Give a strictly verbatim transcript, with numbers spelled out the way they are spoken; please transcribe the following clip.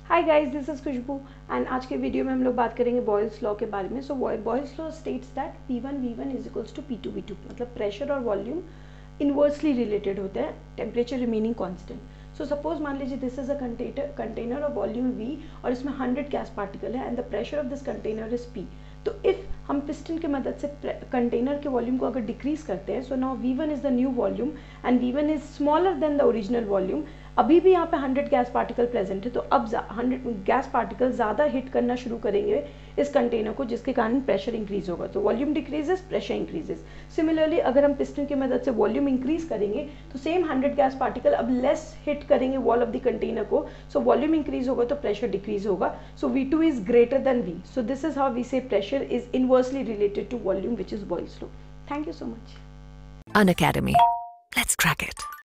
Hi guys, this is Khushboo and आज के video में हम लोग बात करेंगे बॉयल्स लॉ के बारे में। So Boyle's law states that P one V one is equals to P two V two, मतलब प्रेशर और वॉल्यूम इनवर्सली रिलेटेड होते हैं, temperature remaining constant. So suppose मान लीजिए this is a container container of volume V और इसमें hundred gas particle है and the pressure of this container is P. तो इफ हम पिस्टन की मदद से कंटेनर के वॉल्यूम को अगर डिक्रीज करते हैं, so now V one is the new volume and V one is smaller than the original volume. अभी भी यहाँ पे हंड्रेड गैस पार्टिकल प्रेजेंट है, तो अब हंड्रेड गैस पार्टिकल ज़्यादा हिट करना शुरू करेंगे इस कंटेनर को, जिसके कारण प्रेशर इंक्रीज होगा। तो volume decreases, pressure increases. Similarly अगर हम पिस्टन की मदद से वॉल्यूम इंक्रीज करेंगे तो सेम हंड्रेड गैस पार्टिकल अब लेस हिट करेंगे वॉल ऑफ द कंटेनर को। सो वॉल्यूम इंक्रीज होगा तो प्रेशर डिक्रीज होगा। So V two is greater than V. So this is how we say pressure is inversely related to volume, which is Boyle's law. Thank you so much. An Academy. Let's crack it.